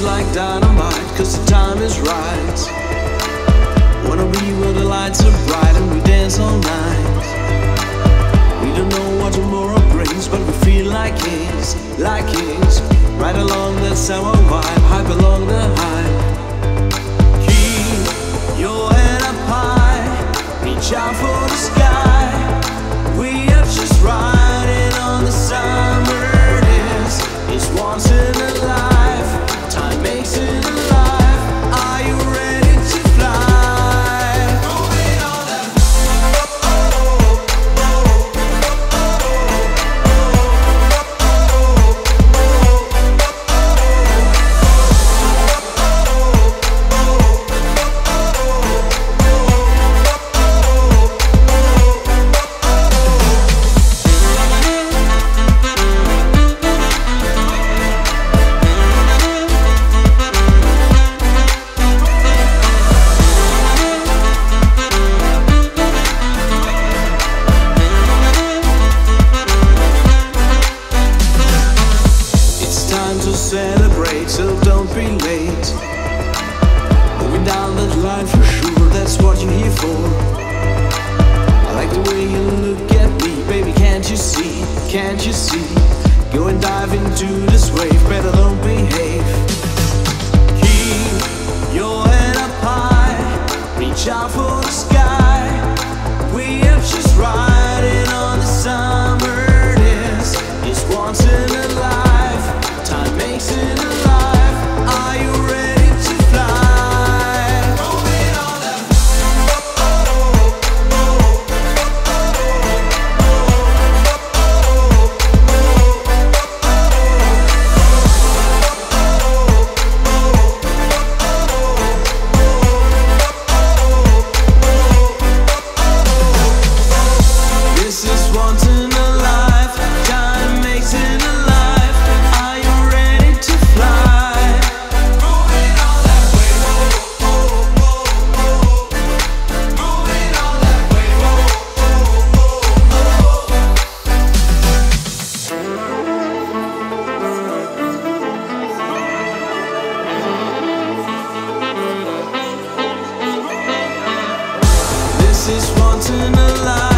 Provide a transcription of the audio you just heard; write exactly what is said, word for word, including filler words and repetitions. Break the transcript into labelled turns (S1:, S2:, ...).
S1: like dynamite, cause the time is right. Wanna be where the lights are bright and we dance all night. We don't know what tomorrow brings, but we feel like kings, like kings. Right along that summer vibe, hype along the hype. Keep your head up high, reach out for the sky. We are just riding on the summer days. It's once in a life, time makes it alive. Are you ready to fly? Moving on that celebrate, so don't be late. Moving down that line for sure, that's what you're here for. I like the way you look at me, baby, can't you see, can't you see? Go and dive into this wave, better don't behave. Keep your head up high, reach out for the sky. We are just riding on the summer days. It's once in a life, time makes it alive. Are you ready to fly? Moving on that This is once in a life, time makes it alive. Are you ready to fly? Moving on that wave, oh, oh, oh, oh. Moving on that wave, oh, oh, oh, oh. This is once in a life.